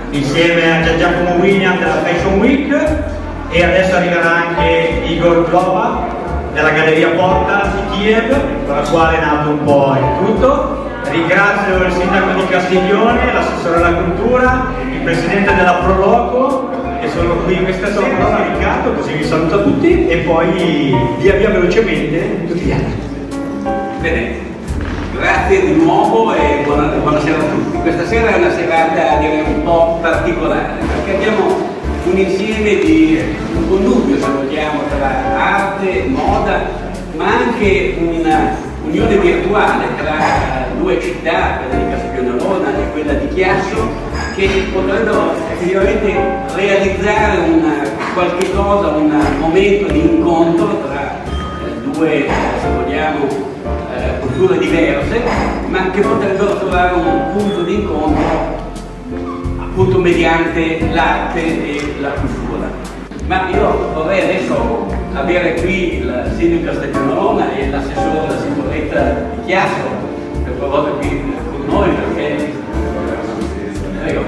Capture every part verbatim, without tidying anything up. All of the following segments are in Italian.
insieme a Giacomo William della Fashion Week, e adesso arriverà anche Igor Glova della Galleria Porta di Kiev, con la quale è nato un po' il tutto. Ringrazio il sindaco di Castiglione, l'assessore alla cultura, il presidente della Proloco, che sono qui questa sera, parola Riccardo, così vi saluto a tutti e poi via via velocemente tutti gli altri. Bene, grazie di nuovo e buona, buonasera a tutti. Questa sera è una serata direi un po' particolare perché abbiamo un insieme di un connubio, se vogliamo, tra arte, moda, ma anche una unione virtuale tra due città, quella di Castiglione e quella di Chiasso, che potrebbero effettivamente realizzare una, qualche cosa, un momento di incontro tra eh, due, se vogliamo, eh, culture diverse, ma che potrebbero trovare un punto di incontro appunto mediante l'arte e la cultura. Ma io vorrei adesso avere qui il sindaco Castiglione e l'assessore alla sicurezza di Chiasso per favore qui con noi perché prego.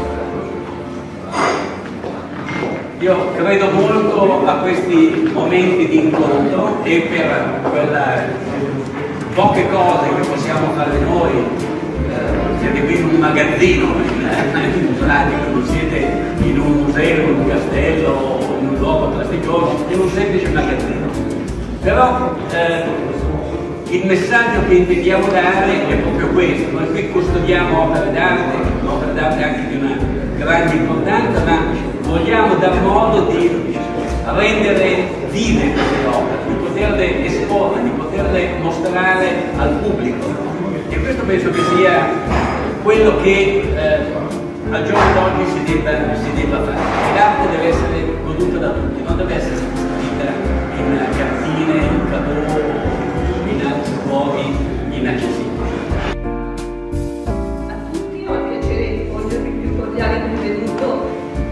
Io credo molto a questi momenti di incontro e per quelle poche cose che possiamo fare noi, eh, siete qui in un magazzino, in, in pratica, non siete in un museo, in un castello, in un luogo prestigioso, in un semplice magazzino. Però eh, il messaggio che intendiamo dare è proprio questo: noi qui custodiamo opere d'arte, opere d'arte anche di una grande importanza, ma vogliamo dar modo di rendere vive queste opere, di poterle esporre, di poterle mostrare al pubblico. E questo penso che sia quello che eh, al giorno d'oggi si debba, si debba fare. L'arte deve essere goduta da tutti, non deve essere custodita in cartine, in cadeau, in altri luoghi inaccessibili. A tutti ho il piacere di porgervi il più cordiale benvenuto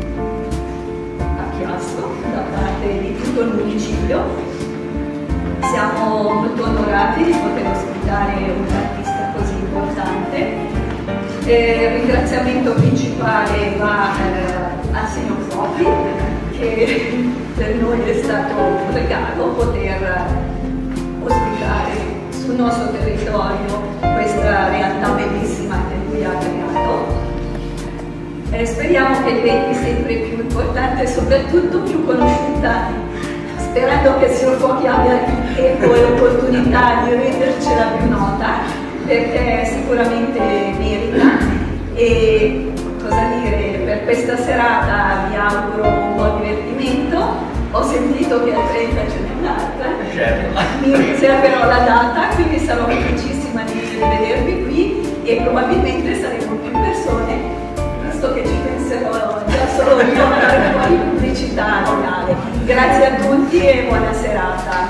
a Chiasso da parte di tutto il municipio. Siamo molto onorati di poter ospitare un artista così importante. Eh, il ringraziamento principale va eh, al signor Fofi, che per noi è stato un regalo poter ospitare sul nostro territorio questa realtà bellissima che lui ha creato. Eh, speriamo che diventi sempre più importante e soprattutto più conosciuta, sperando che il signor Fofi abbia il tempo e l'opportunità di rendercela più nota, perché sicuramente merita. E cosa dire, per questa serata vi auguro un buon divertimento. Ho sentito che a trenta ce n'è un'altra, mi riserverò la data, quindi sarò felicissima di rivedervi qui e probabilmente saremo più persone, visto che ci penserò già solo io a fare un po' di pubblicità locale. Grazie a tutti e buona serata.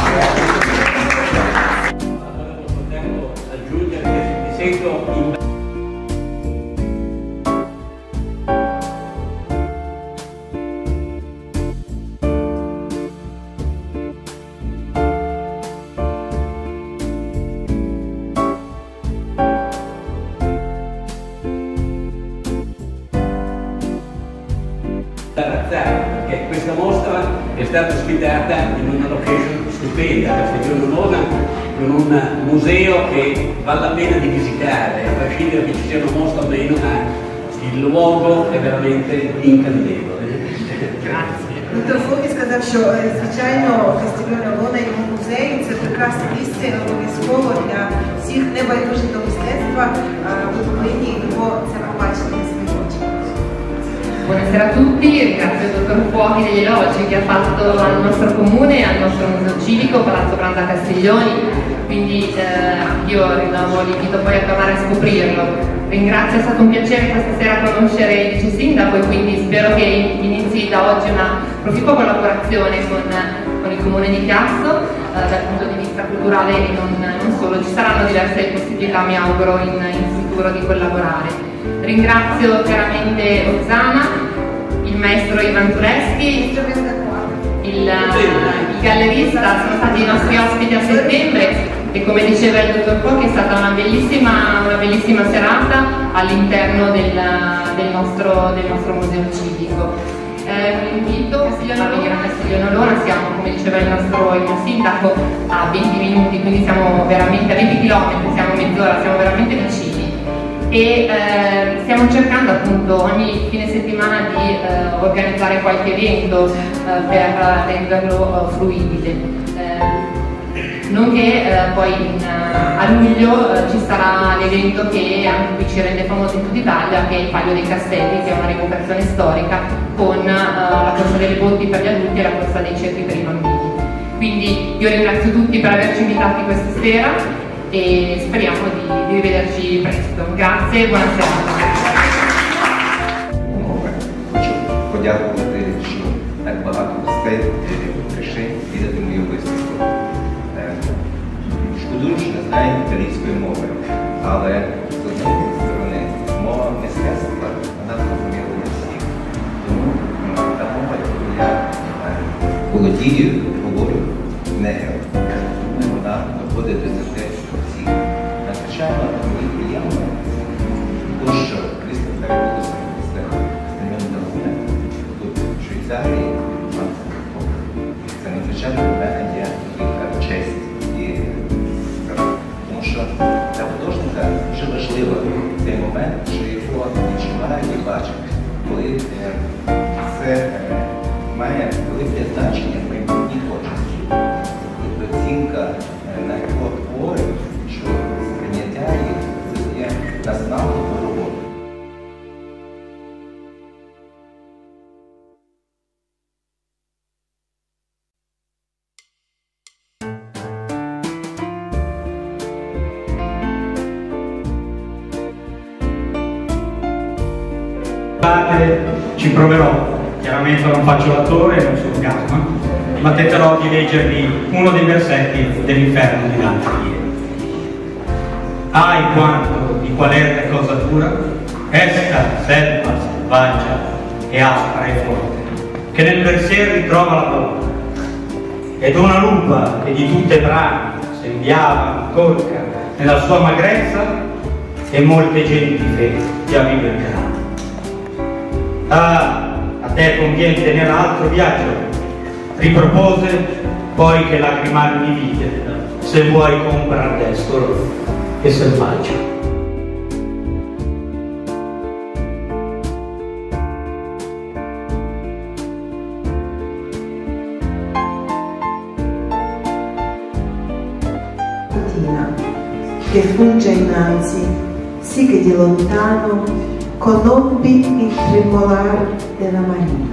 Potremmo aggiungere che mi sento in perché questa mostra è stata ospitata in una location stupenda, Castiglione Nona, con un museo che vale la pena di visitare, a prescindere che ci sia una mostra o meno, ma il luogo è veramente incantevole. Grazie. Віктор Фофі сказав, що звичайно Castiglione Nona і його музей – це прекрасне місце, обов'язково для всіх небайдужих до мистецтва ви повинні його це побачити на свої очі. Buonasera a tutti, ringrazio il dottor Fuochi degli elogi che ha fatto al nostro comune e al nostro museo civico Palazzo Branda Castiglioni, quindi eh, io rinnovo l'invito poi a tornare a scoprirlo. Ringrazio, è stato un piacere questa sera conoscere il vice sindaco e quindi spero che inizi da oggi una proficua collaborazione con, con il comune di Chiasso eh, dal punto di vista culturale e non, non solo, ci saranno diverse possibilità mi auguro in, in futuro di collaborare. Ringrazio chiaramente Ozzana, il maestro Ivan Tureschi, il, il gallerista, sono stati i nostri ospiti a settembre e come diceva il dottor Pochi è stata una bellissima, una bellissima serata all'interno del, del, nostro, del nostro museo civico. Eh, invito Castiglione a venire a Castiglione Olona, siamo, come diceva il nostro il mio sindaco, a venti minuti, quindi siamo veramente a venti chilometri, siamo mezz'ora, siamo veramente vicini. E eh, stiamo cercando appunto ogni fine settimana di eh, organizzare qualche evento eh, per renderlo eh, fruibile. Eh, nonché eh, poi in, uh, a luglio uh, ci sarà l'evento che anche qui ci rende famoso in tutta Italia, che è il Palio dei Castelli, che è una rievocazione storica con uh, la corsa delle botti per gli adulti e la corsa dei cerchi per i bambini. Quindi io ringrazio tutti per averci invitati questa sera e speriamo di, di rivederci presto. Grazie e buona serata. Подякувати, що так багато гостей прийшли відати мою виставку. Шкодую, що не знаю італійської мови, але з однієї сторони мова мистецтва, вона зрозуміла для всіх. Тому та мова, яку я володію, говорю, не вона доходить до сердець всіх. Надзвичайно мені приємно, тому що Крістов перебулося після Стальйон тут в Швейцарії. Це надзвичайно для мене є честь. Тому що для художника дуже важливо цей момент, що його відчувають і бачать, коли це має велике значення в майбутній творчості. Оцінка на його твори, що сприйняття їх це є наснагою роботи. Ci proverò, chiaramente non faccio l'attore, non sono Gasman, ma tenterò di leggervi uno dei versetti dell'Inferno di Dante. Hai quanto di qualerte cosa dura, esta selva selvaggia e aspra e forte, che nel pensiero ritrova la bocca, ed una lupa che di tutte brane sembiava corca nella sua magrezza, e molte genti fedi già vive il grano. Ah, a te conviene tenere altro viaggio, ripropose poi che lagrimar mi vide, se vuoi comprar destro e selvaggio. Che funge innanzi, sì che di lontano conobbi il tremolar della marina.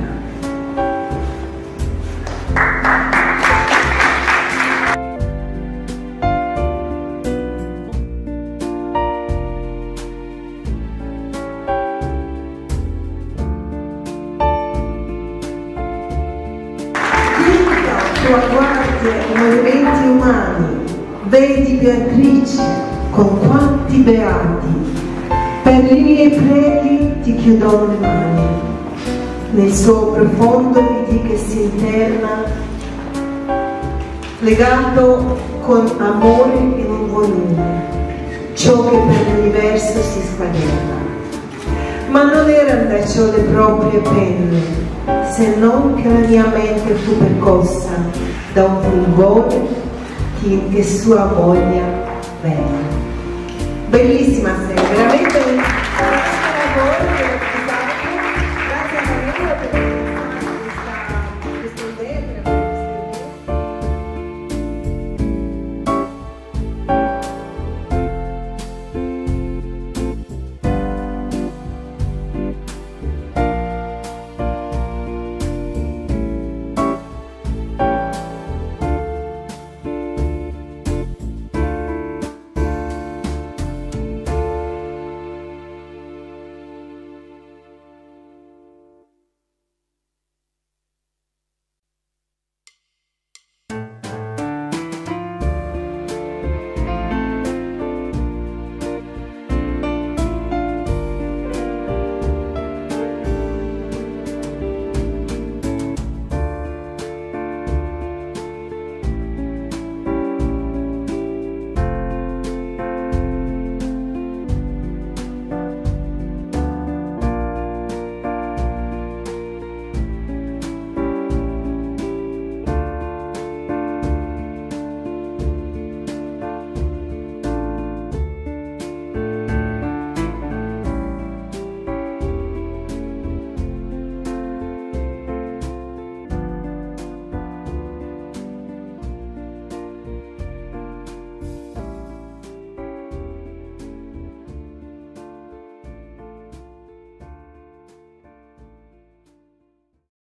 Tua guardia i movimenti umani, vedi Beatrice con quanti beati, per i miei preghi ti chiudo le mani, nel suo profondo vidi che si interna, legato con amore in un volume, ciò che per l'universo si squaderna. Ma non erano da ciò le proprie penne, se non che la mia mente fu percossa da un fulgore che sua voglia venne. Bellissima sera, veramente un grazie a voi, grazie a Maria.